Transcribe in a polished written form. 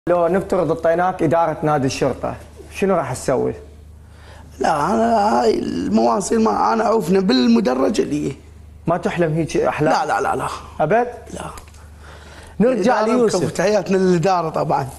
لو نفترض اعطيناك إدارة نادي الشرطة، شنو راح تسوي؟ لا انا هاي المواصيل ما انا عوفنا بالمدرج اللي ما تحلم هيك احلام؟ لا لا لا لا ابد؟ لا. نرجع ليوسف. تحياتنا للإدارة طبعا.